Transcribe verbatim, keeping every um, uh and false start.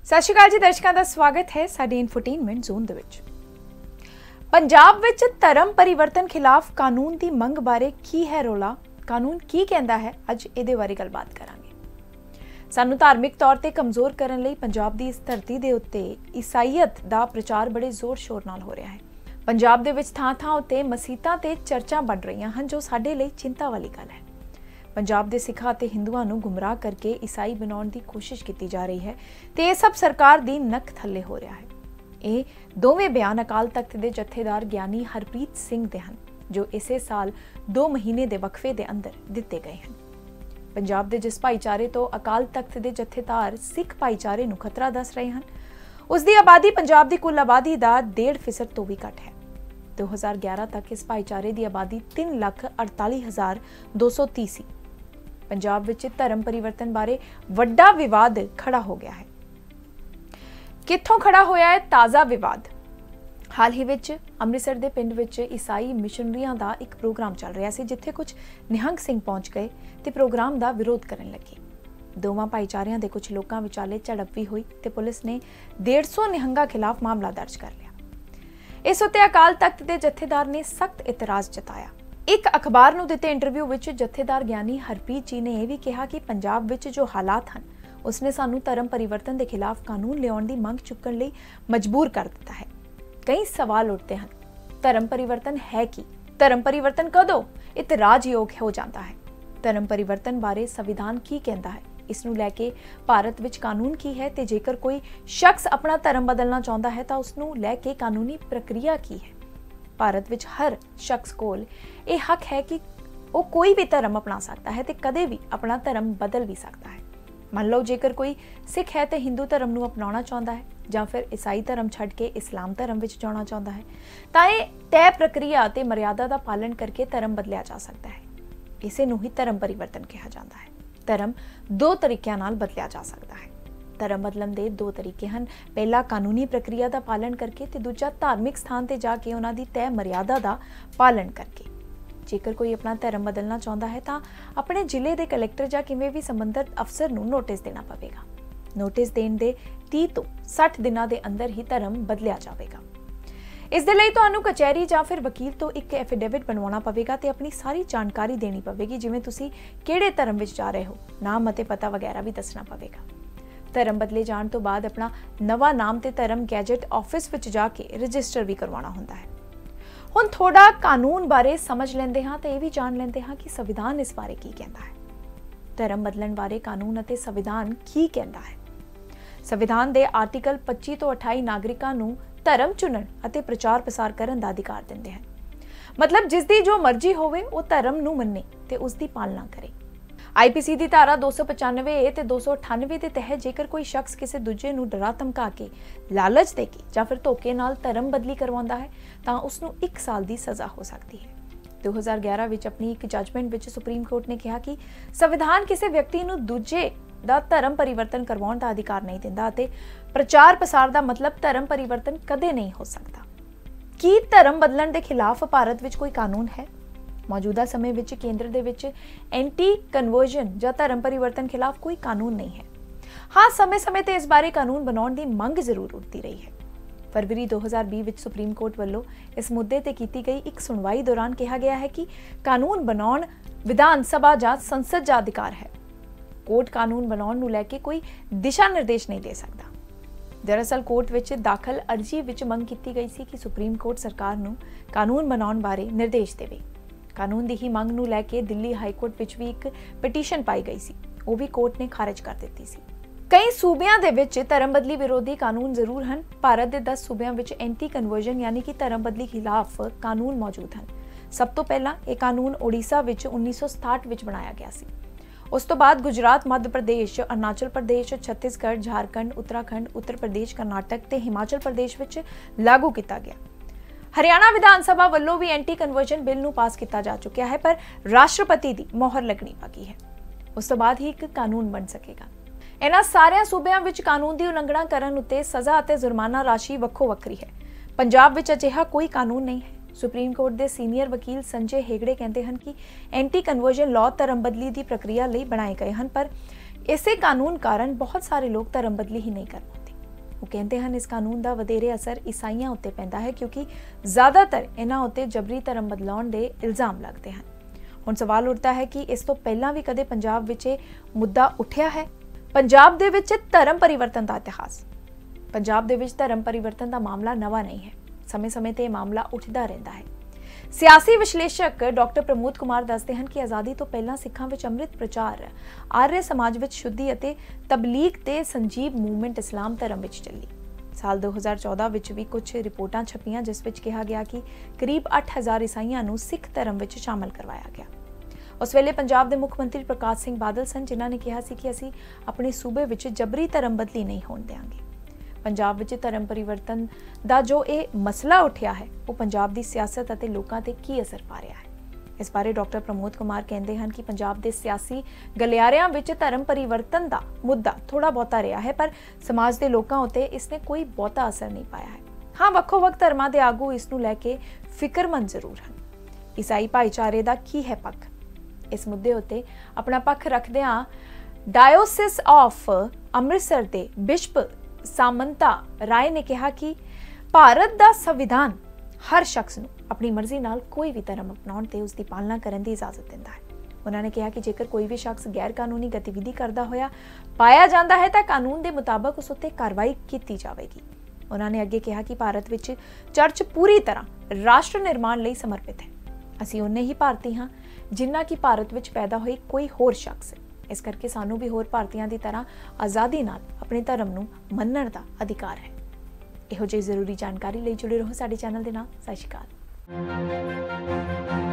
ਸਤਿ ਸ਼੍ਰੀ ਅਕਾਲ ਜੀ ਦਰਸ਼ਕਾਂ ਦਾ ਸਵਾਗਤ ਹੈ ਸਾਡੇ ਇਨਫੋਟੇਨਮੈਂਟ ਜ਼ੋਨ ਦੇ ਵਿੱਚ। ਪੰਜਾਬ ਵਿੱਚ ਧਰਮ ਪਰਿਵਰਤਨ ਖਿਲਾਫ ਕਾਨੂੰਨ ਦੀ ਮੰਗ ਬਾਰੇ ਕੀ ਹੈ ਰੌਲਾ, ਕਾਨੂੰਨ ਕੀ ਕਹਿੰਦਾ ਹੈ, ਅੱਜ ਇਹਦੇ ਬਾਰੇ ਗੱਲਬਾਤ ਕਰਾਂਗੇ। ਸਾਨੂੰ ਧਾਰਮਿਕ ਤੌਰ ਤੇ ਕਮਜ਼ੋਰ ਕਰਨ ਲਈ ਪੰਜਾਬ ਦੀ ਇਸ ਧਰਤੀ ਦੇ ਉੱਤੇ ਈਸਾਈਅਤ ਦਾ ਪ੍ਰਚਾਰ ਬੜੇ ਜ਼ੋਰ ਸ਼ੋਰ ਨਾਲ ਹੋ ਰਿਹਾ ਹੈ। ਪੰਜਾਬ ਦੇ ਵਿੱਚ ਥਾਂ-ਥਾਂ ਉੱਤੇ ਮਸੀਤਾਂ ਤੇ ਚਰਚਾਂ ਬਣ ਰਹੀਆਂ ਹਨ, ਜੋ ਸਾਡੇ ਲਈ ਚਿੰਤਾ ਵਾਲੀ ਗੱਲ ਹੈ। ਪੰਜਾਬ ਦੇ ਸਿੱਖਾਂ ਅਤੇ ਹਿੰਦੂਆਂ ਨੂੰ ਗੁੰਮਰਾਹ ਕਰਕੇ ਈਸਾਈ ਬਣਾਉਣ ਦੀ ਕੋਸ਼ਿਸ਼ ਕੀਤੀ ਜਾ ਰਹੀ ਹੈ ਤੇ ਇਹ ਸਭ ਸਰਕਾਰ ਦੀ ਨੱਕ ਥੱਲੇ ਹੋ ਰਿਹਾ ਹੈ। ਇਹ ਦੋਵੇਂ ਬਿਆਨ ਅਕਾਲ ਤਖਤ ਦੇ ਜਥੇਦਾਰ ਗਿਆਨੀ ਹਰਪ੍ਰੀਤ ਸਿੰਘ ਦੇ ਹਨ, ਜੋ ਇਸੇ ਸਾਲ ਦੋ ਮਹੀਨੇ ਦੇ ਵਕਫੇ ਦੇ ਅੰਦਰ ਦਿੱਤੇ ਗਏ ਹਨ। ਪੰਜਾਬ ਦੇ ਜਿਸ ਭਾਈਚਾਰੇ ਤੋਂ ਅਕਾਲ ਤਖਤ ਦੇ ਜਥੇਦਾਰ ਸਿੱਖ ਭਾਈਚਾਰੇ ਨੂੰ ਖਤਰਾ ਦੱਸ ਰਹੇ ਹਨ, ਉਸ ਦੀ ਆਬਾਦੀ ਪੰਜਾਬ ਦੀ ਕੁੱਲ ਆਬਾਦੀ ਦਾ ਡੇਢ ਫੀਸਦ ਤੋਂ ਵੀ ਘੱਟ ਹੈ। ਦੋ ਹਜ਼ਾਰ ਗਿਆਰਾਂ ਤੱਕ ਇਸ ਭਾਈਚਾਰੇ ਦੀ ਆਬਾਦੀ ਤਿੰਨ ਲੱਖ ਅੜਤਾਲੀ ਹਜ਼ਾਰ ਦੋ ਸੌ ਤੀਹ ਸੀ। ਪੰਜਾਬ ਵਿੱਚ ਧਰਮ ਪਰਿਵਰਤਨ ਬਾਰੇ ਵੱਡਾ ਵਿਵਾਦ ਖੜਾ ਹੋ ਗਿਆ ਹੈ। ਕਿੱਥੋਂ ਖੜਾ ਹੋਇਆ ਹੈ ਤਾਜ਼ਾ ਵਿਵਾਦ? ਹਾਲ ਹੀ ਵਿੱਚ ਅੰਮ੍ਰਿਤਸਰ ਦੇ ਪਿੰਡ ਵਿੱਚ ਈਸਾਈ ਮਿਸ਼ਨਰੀਆਂ ਦਾ ਇੱਕ ਪ੍ਰੋਗਰਾਮ ਚੱਲ ਰਿਹਾ ਸੀ, ਜਿੱਥੇ ਕੁਝ ਨਿਹੰਗ ਸਿੰਘ ਪਹੁੰਚ ਗਏ ਤੇ ਪ੍ਰੋਗਰਾਮ ਦਾ ਵਿਰੋਧ ਕਰਨ ਲੱਗੇ। ਦੋਵਾਂ ਭਾਈਚਾਰਿਆਂ ਦੇ ਕੁਝ ਲੋਕਾਂ ਵਿਚਾਲੇ ਝੜਪ ਵੀ ਹੋਈ ਤੇ ਪੁਲਿਸ ਨੇ ਡੇਢ ਸੌ ਨਿਹੰਗਾਂ ਖਿਲਾਫ ਮਾਮਲਾ ਦਰਜ ਕਰ ਲਿਆ। ਇਸ ਉੱਤੇ ਅਕਾਲ ਤਖਤ ਦੇ ਜਥੇਦਾਰ ਨੇ ਸਖਤ ਇਤਰਾਜ਼ ਜਤਾਇਆ। ਇੱਕ ਅਖਬਾਰ ਨੂੰ ਦਿੱਤੇ ਇੰਟਰਵਿਊ ਵਿੱਚ ਜਥੇਦਾਰ ਗਿਆਨੀ ਹਰਪ੍ਰੀਤ ਜੀ ਨੇ ਇਹ ਵੀ ਕਿਹਾ ਕਿ ਪੰਜਾਬ ਵਿੱਚ ਜੋ ਹਾਲਾਤ ਹਨ, ਉਸਨੇ ਸਾਨੂੰ ਧਰਮ ਪਰਿਵਰਤਨ ਦੇ ਖਿਲਾਫ ਕਾਨੂੰਨ ਲਿਆਉਣ ਦੀ ਮੰਗ ਚੁੱਕਣ ਲਈ ਮਜਬੂਰ ਕਰ ਦਿੱਤਾ ਹੈ। ਕਈ ਸਵਾਲ ਉੱਠਦੇ ਹਨ, ਧਰਮ ਪਰਿਵਰਤਨ ਹੈ ਕੀ? ਧਰਮ ਪਰਿਵਰਤਨ ਕਦੋਂ ਇਤਰਾਜ਼ਯੋਗ ਹੋ ਜਾਂਦਾ ਹੈ? ਧਰਮ ਪਰਿਵਰਤਨ ਬਾਰੇ ਸੰਵਿਧਾਨ ਕੀ ਕਹਿੰਦਾ ਹੈ? ਇਸ ਨੂੰ ਲੈ ਕੇ ਭਾਰਤ ਵਿੱਚ ਕਾਨੂੰਨ ਕੀ ਹੈ ਤੇ ਜੇਕਰ ਕੋਈ ਸ਼ਖਸ ਆਪਣਾ ਧਰਮ ਬਦਲਣਾ ਚਾਹੁੰਦਾ ਹੈ ਤਾਂ ਉਸ ਨੂੰ ਲੈ ਕੇ ਕਾਨੂੰਨੀ ਪ੍ਰਕਿਰਿਆ ਕੀ ਹੈ? ਭਾਰਤ ਵਿੱਚ ਹਰ ਸ਼ਖਸ ਕੋਲ ਇਹ ਹੱਕ ਹੈ ਕਿ ਉਹ ਕੋਈ ਵੀ ਧਰਮ ਅਪਣਾ ਸਕਦਾ ਹੈ ਤੇ ਕਦੇ ਵੀ ਆਪਣਾ ਧਰਮ ਬਦਲ ਵੀ ਸਕਦਾ ਹੈ। ਮੰਨ ਲਓ ਜੇਕਰ ਕੋਈ ਸਿੱਖ ਹੈ ਤੇ ਹਿੰਦੂ ਧਰਮ ਨੂੰ ਅਪਣਾਉਣਾ ਚਾਹੁੰਦਾ ਹੈ ਜਾਂ ਫਿਰ ਈਸਾਈ ਧਰਮ ਛੱਡ ਕੇ ਇਸਲਾਮ ਧਰਮ ਵਿੱਚ ਜਾਣਾ ਚਾਹੁੰਦਾ ਹੈ, ਤਾਂ ਇਹ ਤੈਅ ਪ੍ਰਕਿਰਿਆ ਤੇ ਮਰਿਆਦਾ ਦਾ ਪਾਲਣ ਕਰਕੇ ਧਰਮ ਬਦਲਿਆ ਜਾ ਸਕਦਾ ਹੈ। ਇਸੇ ਨੂੰ ਹੀ ਧਰਮ ਪਰਿਵਰਤਨ ਕਿਹਾ ਜਾਂਦਾ ਹੈ। ਧਰਮ ਦੋ ਤਰੀਕਿਆਂ ਨਾਲ ਬਦਲਿਆ ਜਾ ਸਕਦਾ ਹੈ। ਧਰਮ ਬਦਲਣ ਦੇ ਦੋ ਤਰੀਕੇ ਹਨ। ਪਹਿਲਾ ਕਾਨੂੰਨੀ ਪ੍ਰਕਿਰਿਆ ਦਾ ਪਾਲਣ ਕਰਕੇ ਤੇ ਦੂਜਾ ਧਾਰਮਿਕ ਸਥਾਨ ਤੇ ਜਾ ਕੇ ਉਹਨਾਂ ਦੀ ਤੈਅ ਮਰਿਆਦਾ ਦਾ ਪਾਲਣ ਕਰਕੇ। ਜੇਕਰ ਕੋਈ ਆਪਣਾ ਧਰਮ ਬਦਲਣਾ ਚਾਹੁੰਦਾ ਹੈ ਤਾਂ ਆਪਣੇ ਜ਼ਿਲ੍ਹੇ ਦੇ ਕਲੈਕਟਰ ਜਾਂ ਕਿਵੇਂ ਵੀ ਸੰਬੰਧਿਤ ਅਫਸਰ ਨੂੰ ਨੋਟਿਸ ਦੇਣਾ ਪਵੇਗਾ। ਨੋਟਿਸ ਦੇਣ ਦੇ ਤੀਹ ਤੋਂ ਸੱਠ ਦਿਨਾਂ ਦੇ ਅੰਦਰ ਹੀ ਧਰਮ ਬਦਲਿਆ ਜਾਵੇਗਾ। ਇਸ ਦੇ ਲਈ ਤੁਹਾਨੂੰ ਕਚਹਿਰੀ ਜਾਂ ਫਿਰ ਵਕੀਲ ਤੋਂ ਇੱਕ ਐਫੀਡੇਵਿਟ ਬਣਵਾਉਣਾ ਪਵੇਗਾ ਤੇ ਆਪਣੀ ਸਾਰੀ ਜਾਣਕਾਰੀ ਦੇਣੀ ਪਵੇਗੀ, ਜਿਵੇਂ ਤੁਸੀਂ ਕਿਹੜੇ ਧਰਮ ਵਿੱਚ ਜਾ ਰਹੇ ਹੋ, ਨਾਮ ਅਤੇ ਪਤਾ ਵਗੈਰਾ ਵੀ ਦੱਸਣਾ ਪਵੇਗਾ। ਧਰਮ ਬਦਲੇ ਜਾਣ ਤੋਂ ਬਾਅਦ ਆਪਣਾ ਨਵਾਂ ਨਾਮ ਤੇ ਧਰਮ ਗੈਜਟ ਆਫਿਸ ਵਿੱਚ ਜਾ ਕੇ ਰਜਿਸਟਰ ਵੀ ਕਰਵਾਉਣਾ ਹੁੰਦਾ ਹੈ। ਹੁਣ ਥੋੜਾ ਕਾਨੂੰਨ ਬਾਰੇ ਸਮਝ ਲੈਂਦੇ ਹਾਂ ਤੇ ਇਹ ਵੀ ਜਾਣ ਲੈਂਦੇ ਹਾਂ ਕਿ ਸੰਵਿਧਾਨ ਇਸ ਬਾਰੇ ਕੀ ਕਹਿੰਦਾ ਹੈ। ਧਰਮ ਬਦਲਣ ਬਾਰੇ ਕਾਨੂੰਨ ਅਤੇ ਸੰਵਿਧਾਨ ਕੀ ਕਹਿੰਦਾ ਹੈ? ਸੰਵਿਧਾਨ ਦੇ ਆਰਟੀਕਲ ਪੱਚੀ ਤੋਂ ਅਠਾਈ ਨਾਗਰਿਕਾਂ ਨੂੰ ਧਰਮ ਚੁਣਨ ਅਤੇ ਪ੍ਰਚਾਰ ਪ੍ਰਸਾਰ ਕਰਨ ਦਾ ਅਧਿਕਾਰ ਦਿੰਦੇ ਹਨ। ਮਤਲਬ ਜਿਸ ਦੀ ਜੋ ਮਰਜ਼ੀ ਹੋਵੇ ਉਹ ਧਰਮ ਨੂੰ ਮੰਨੇ ਤੇ ਉਸ ਦੀ ਪਾਲਣਾ ਕਰੇ। ਆਈ ਪੀ ਸੀ ਦੀ ਧਾਰਾ ਦੋ ਸੌ ਪਚਾਨਵੇਂ ਤੇ ਦੋ ਸੌ ਅਠਾਨਵੇਂ ਦੇ ਤਹਿਤ ਜੇਕਰ ਕੋਈ ਸ਼ਖਸ ਕਿਸੇ ਦੂਜੇ ਨੂੰ ਡਰਾ ਧਮਕਾ ਕੇ, ਲਾਲਚ ਦੇ ਕੇ ਜਾਂ ਫਿਰ ਧੋਖੇ ਨਾਲ ਧਰਮ ਬਦਲੀ ਕਰਵਾਉਂਦਾ ਹੈ ਤਾਂ ਉਸ ਨੂੰ ਇੱਕ ਸਾਲ ਦੀ ਸਜ਼ਾ ਹੋ ਸਕਦੀ ਹੈ। ਦੋ ਹਜ਼ਾਰ ਗਿਆਰਾਂ ਵਿੱਚ ਆਪਣੀ ਇੱਕ ਜੱਜਮੈਂਟ ਵਿੱਚ ਸੁਪਰੀਮ ਕੋਰਟ ਨੇ ਕਿਹਾ ਕਿ ਸੰਵਿਧਾਨ ਕਿਸੇ ਵਿਅਕਤੀ ਨੂੰ ਦੂਜੇ ਦਾ ਧਰਮ ਪਰਿਵਰਤਨ ਕਰਵਾਉਣ ਦਾ ਅਧਿਕਾਰ ਨਹੀਂ ਦਿੰਦਾ ਅਤੇ ਪ੍ਰਚਾਰ ਪ੍ਰਸਾਰ ਦਾ ਮਤਲਬ ਧਰਮ ਪਰਿਵਰਤਨ ਕਦੇ ਨਹੀਂ ਹੋ ਸਕਦਾ। ਕੀ ਧਰਮ ਬਦਲਣ ਦੇ ਖਿਲਾਫ ਭਾਰਤ ਵਿੱਚ ਕੋਈ ਕਾਨੂੰਨ ਹੈ? ਮੌਜੂਦਾ ਸਮੇਂ ਵਿੱਚ ਕੇਂਦਰ ਦੇ ਵਿੱਚ ਐਂਟੀ ਕਨਵਰਜਨ ਜਾਂ ਧਰਮ ਪਰਿਵਰਤਨ ਖਿਲਾਫ ਕੋਈ ਕਾਨੂੰਨ ਨਹੀਂ ਹੈ। ਹਾਂ, ਸਮੇਂ-ਸਮੇਂ ਤੇ ਇਸ ਬਾਰੇ ਕਾਨੂੰਨ ਬਣਾਉਣ ਦੀ ਮੰਗ ਜ਼ਰੂਰ ਉੱਠਦੀ ਰਹੀ ਹੈ। ਫਰਵਰੀ ਦੋ ਹਜ਼ਾਰ ਵੀਹ ਵਿੱਚ ਸੁਪਰੀਮ ਕੋਰਟ ਵੱਲੋਂ ਇਸ ਮੁੱਦੇ ਤੇ ਕੀਤੀ ਗਈ ਇੱਕ ਸੁਣਵਾਈ ਦੌਰਾਨ ਕਿਹਾ ਗਿਆ ਹੈ ਕਿ ਕਾਨੂੰਨ ਬਣਾਉਣ ਵਿਧਾਨ ਸਭਾ ਜਾਂ ਸੰਸਦ ਦਾ ਅਧਿਕਾਰ ਹੈ। ਕੋਰਟ ਕਾਨੂੰਨ ਬਣਾਉਣ ਨੂੰ ਲੈ ਕੇ ਕੋਈ ਦਿਸ਼ਾ ਨਿਰਦੇਸ਼ ਨਹੀਂ ਦੇ ਸਕਦਾ। ਦਰਅਸਲ ਕੋਰਟ ਵਿੱਚ ਦਾਖਲ ਅਰਜ਼ੀ ਵਿੱਚ ਮੰਗ ਕੀਤੀ ਗਈ ਸੀ ਕਿ ਸੁਪਰੀਮ ਕੋਰਟ ਸਰਕਾਰ ਨੂੰ ਕਾਨੂੰਨ ਬਣਾਉਣ ਬਾਰੇ ਨਿਰਦੇਸ਼ ਦੇਵੇ। ਕਾਨੂੰਨ ਦੀ ਹੀ ਮੰਗ ਨੂੰ ਲੈ ਕੇ ਦਿੱਲੀ ਹਾਈ ਕੋਰਟ ਵਿੱਚ ਵੀ ਇੱਕ ਪਟੀਸ਼ਨ ਪਾਈ ਗਈ ਸੀ, ਉਹ ਵੀ ਕੋਰਟ ਨੇ ਖਾਰਜ ਕਰ ਦਿੱਤੀ ਸੀ। ਕਈ ਸੂਬਿਆਂ ਦੇ ਵਿੱਚ ਧਰਮ ਬਦਲੀ ਵਿਰੋਧੀ ਕਾਨੂੰਨ ਜ਼ਰੂਰ ਹਨ। ਭਾਰਤ ਦੇ ਦਸ ਸੂਬਿਆਂ ਵਿੱਚ ਐਂਟੀ ਕਨਵਰਜਨ ਯਾਨੀ ਕਿ ਧਰਮ ਬਦਲੀ ਖਿਲਾਫ ਕਾਨੂੰਨ ਮੌਜੂਦ ਹਨ। ਸਭ ਤੋਂ ਪਹਿਲਾਂ ਇਹ ਕਾਨੂੰਨ ਓਡੀਸ਼ਾ ਵਿੱਚ ਉੱਨੀ ਸੌ ਸਤਾਹਠ ਵਿੱਚ ਬਣਾਇਆ ਗਿਆ ਸੀ। ਉਸ ਤੋਂ ਬਾਅਦ ਗੁਜਰਾਤ, ਮੱਧ ਪ੍ਰਦੇਸ਼, ਅਰੁਣਾਚਲ ਪ੍ਰਦੇਸ਼, ਛੱਤੀਸਗੜ੍ਹ, ਝਾਰਖੰਡ, ਉੱਤਰਾਖੰਡ, ਉੱਤਰ ਪ੍ਰਦੇਸ਼, ਕਰਨਾਟਕ ਤੇ ਹਿਮਾਚਲ ਪ੍ਰਦੇਸ਼ ਵਿੱਚ ਲਾਗੂ ਕੀਤਾ ਗਿਆ। ਹਰਿਆਣਾ ਵਿਧਾਨ ਸਭਾ ਵੱਲੋਂ ਵੀ ਐਂਟੀ ਕਨਵਰਜਨ ਬਿੱਲ ਨੂੰ ਪਾਸ ਕੀਤਾ ਜਾ ਚੁੱਕਿਆ ਹੈ, ਪਰ ਰਾਸ਼ਟਰਪਤੀ ਦੀ ਮੋਹਰ ਲੱਗਣੀ ਬਾਕੀ ਹੈ। ਉਸ ਤੋਂ ਬਾਅਦ ਹੀ ਇੱਕ ਕਾਨੂੰਨ ਬਣ ਸਕੇਗਾ। ਇਹਨਾਂ ਸਾਰਿਆਂ ਸੂਬਿਆਂ ਵਿੱਚ ਕਾਨੂੰਨ ਦੀ ਉਲੰਘਣਾ ਕਰਨ ਉੱਤੇ ਸਜ਼ਾ ਅਤੇ ਜੁਰਮਾਨਾ ਰਾਸ਼ੀ ਵੱਖੋ ਵੱਖਰੀ ਹੈ। ਪੰਜਾਬ ਵਿੱਚ ਅਜਿਹਾ ਕੋਈ ਕਾਨੂੰਨ ਨਹੀਂ ਹੈ। ਸੁਪਰੀਮ ਕੋਰਟ ਦੇ ਸੀਨੀਅਰ ਵਕੀਲ ਸੰਜੇ ਹੈਗੜੇ ਕਹਿੰਦੇ ਹਨ ਕਿ ਐਂਟੀ ਕਨਵਰਜਨ ਲਾਅ ਧਰਮ ਬਦਲੀ ਦੀ ਪ੍ਰਕਿਰਿਆ ਲਈ ਬਣਾਏ ਗਏ ਹਨ, ਪਰ ਇਸੇ ਕਾਨੂੰਨ ਕਾਰਨ ਬਹੁਤ ਸਾਰੇ ਲੋਕ ਧਰਮ ਬਦਲੀ ਹੀ ਨਹੀਂ ਕਰ ਪਾਉਂਦੇ। ਉਹ ਕਹਿੰਦੇ ਹਨ ਇਸ ਕਾਨੂੰਨ ਦਾ ਵਧੇਰੇ ਅਸਰ ਈਸਾਈਆਂ ਉੱਤੇ ਪੈਂਦਾ ਹੈ ਕਿਉਂਕਿ ਜ਼ਿਆਦਾਤਰ ਇਹਨਾਂ ਉੱਤੇ ਜਬਰੀ ਧਰਮ ਬਦਲਾਉਣ ਦੇ ਇਲਜ਼ਾਮ ਲੱਗਦੇ ਹਨ। ਹੁਣ ਸਵਾਲ ਉੱਠਦਾ ਹੈ ਕਿ ਇਸ ਤੋਂ ਪਹਿਲਾਂ ਵੀ ਕਦੇ ਪੰਜਾਬ ਵਿੱਚ ਇਹ ਮੁੱਦਾ ਉੱਠਿਆ ਹੈ? ਪੰਜਾਬ ਦੇ ਵਿੱਚ ਧਰਮ ਪਰਿਵਰਤਨ ਦਾ ਇਤਿਹਾਸ। ਪੰਜਾਬ ਦੇ ਵਿੱਚ ਧਰਮ ਪਰਿਵਰਤਨ ਦਾ ਮਾਮਲਾ ਨਵਾਂ ਨਹੀਂ ਹੈ, ਸਮੇਂ-ਸਮੇਂ ਤੇ ਇਹ ਮਾਮਲਾ ਉੱਠਦਾ ਰਹਿੰਦਾ ਹੈ। ਸਿਆਸੀ ਵਿਸ਼ਲੇਸ਼ਕ ਡਾਕਟਰ ਪ੍ਰਮੋਦ ਕੁਮਾਰ ਦੱਸਦੇ ਹਨ ਕਿ ਆਜ਼ਾਦੀ ਤੋਂ ਪਹਿਲਾਂ ਸਿੱਖਾਂ ਵਿੱਚ ਅੰਮ੍ਰਿਤ ਪ੍ਰਚਾਰ, ਆਰਯ ਸਮਾਜ ਵਿੱਚ ਸ਼ੁੱਧੀ ਅਤੇ ਤਬਲੀਗ ਤੇ ਸੰਜੀਵ ਮੂਵਮੈਂਟ ਇਸਲਾਮ ਧਰਮ ਵਿੱਚ ਚੱਲੀ। ਸਾਲ ਦੋ ਹਜ਼ਾਰ ਚੌਦਾਂ ਵਿੱਚ ਵੀ ਕੁਝ ਰਿਪੋਰਟਾਂ ਛਪੀਆਂ ਜਿਸ ਵਿੱਚ ਕਿਹਾ ਗਿਆ ਕਿ ਕਰੀਬ ਅੱਠ ਹਜ਼ਾਰ ਈਸਾਈਆਂ ਨੂੰ ਸਿੱਖ ਧਰਮ ਵਿੱਚ ਸ਼ਾਮਲ ਕਰਵਾਇਆ ਗਿਆ। ਉਸ ਵੇਲੇ ਪੰਜਾਬ ਦੇ ਮੁੱਖ ਮੰਤਰੀ ਪ੍ਰਕਾਸ਼ ਸਿੰਘ ਬਾਦਲ ਸਨ ਜਿਨ੍ਹਾਂ ਨੇ ਕਿਹਾ ਸੀ ਕਿ ਅਸੀਂ ਆਪਣੇ ਸੂਬੇ ਵਿੱਚ ਜਬਰੀ ਧਰਮ ਬਦਲੀ ਨਹੀਂ ਹੋਣ ਦੇਵਾਂਗੇ। ਪੰਜਾਬ ਵਿੱਚ ਧਰਮ ਪਰਿਵਰਤਨ ਦਾ ਜੋ ਇਹ ਮਸਲਾ ਉੱਠਿਆ ਹੈ ਉਹ ਪੰਜਾਬ ਦੀ ਸਿਆਸਤ ਅਤੇ ਲੋਕਾਂ ਤੇ ਕੀ ਅਸਰ ਪਾ ਰਿਹਾ ਹੈ, ਇਸ ਬਾਰੇ ਡਾਕਟਰ ਪ੍ਰਮੋਦ ਕੁਮਾਰ ਕਹਿੰਦੇ ਹਨ ਕਿ ਪੰਜਾਬ ਦੇ ਸਿਆਸੀ ਗਲਿਆਰਿਆਂ ਵਿੱਚ ਧਰਮ ਪਰਿਵਰਤਨ ਦਾ ਮੁੱਦਾ ਥੋੜਾ ਬਹੁਤਾ ਰਿਹਾ ਹੈ ਪਰ ਸਮਾਜ ਦੇ ਲੋਕਾਂ ਉੱਤੇ ਇਸਨੇ ਕੋਈ ਬਹੁਤਾ ਅਸਰ ਨਹੀਂ ਪਾਇਆ ਹੈ। ਹਾਂ, ਵੱਖੋ-ਵੱਖ ਧਰਮਾਂ ਦੇ ਆਗੂ ਇਸ ਨੂੰ ਲੈ ਕੇ ਫਿਕਰਮੰਦ ਜ਼ਰੂਰ ਹਨ। ਈਸਾਈ ਭਾਈਚਾਰੇ ਦਾ ਕੀ ਹੈ ਪੱਖ? ਇਸ ਮੁੱਦੇ ਉੱਤੇ ਆਪਣਾ ਪੱਖ ਰੱਖਦਿਆਂ ਡਾਇਓਸਿਸ ਆਫ ਅੰਮ੍ਰਿਤਸਰ ਦੇ ਬਿਸ਼ਪ ਸਾਮੰਤਾ ਰਾਏ ਨੇ ਕਿਹਾ ਕਿ ਭਾਰਤ ਦਾ ਸੰਵਿਧਾਨ ਹਰ ਸ਼ਖਸ ਨੂੰ ਆਪਣੀ ਮਰਜ਼ੀ ਨਾਲ ਕੋਈ ਵੀ ਧਰਮ ਅਪਣਾਉਣ ਤੇ ਉਸ ਦੀ ਪਾਲਣਾ ਕਰਨ ਦੀ ਇਜਾਜ਼ਤ ਦਿੰਦਾ ਹੈ। ਉਹਨਾਂ ਨੇ ਕਿਹਾ ਕਿ ਜੇਕਰ ਕੋਈ ਵੀ ਸ਼ਖਸ ਗੈਰ ਕਾਨੂੰਨੀ ਗਤੀਵਿਧੀ ਕਰਦਾ ਹੋਇਆ ਪਾਇਆ ਜਾਂਦਾ ਹੈ ਤਾਂ ਕਾਨੂੰਨ ਦੇ ਮੁਤਾਬਕ ਉਸ ਉੱਤੇ ਕਾਰਵਾਈ ਕੀਤੀ ਜਾਵੇਗੀ। ਉਹਨਾਂ ਨੇ ਅੱਗੇ ਕਿਹਾ ਕਿ ਭਾਰਤ ਵਿੱਚ ਚਰਚ ਪੂਰੀ ਤਰ੍ਹਾਂ ਰਾਸ਼ਟਰ ਨਿਰਮਾਣ ਲਈ ਸਮਰਪਿਤ ਹੈ। ਅਸੀਂ ਉਨੇ ਹੀ ਭਾਰਤੀ ਹਾਂ ਜਿੰਨਾ ਕਿ ਭਾਰਤ ਵਿੱਚ ਪੈਦਾ ਹੋਈ ਕੋਈ ਹੋਰ ਸ਼ਖਸ ਹੈ। ਇਸ ਕਰਕੇ ਸਾਨੂੰ ਵੀ ਹੋਰ ਭਾਰਤੀਆਂ ਦੀ ਤਰ੍ਹਾਂ ਆਜ਼ਾਦੀ ਨਾਲ ਆਪਣੇ ਧਰਮ ਨੂੰ ਮੰਨਣ ਦਾ ਅਧਿਕਾਰ ਹੈ। ਇਹੋ ਜਿਹੀ ਜ਼ਰੂਰੀ ਜਾਣਕਾਰੀ ਲਈ ਜੁੜੇ ਰਹੋ ਸਾਡੇ ਚੈਨਲ ਦੇ ਨਾਲ। ਸਤਿ ਸ਼੍ਰੀ ਅਕਾਲ।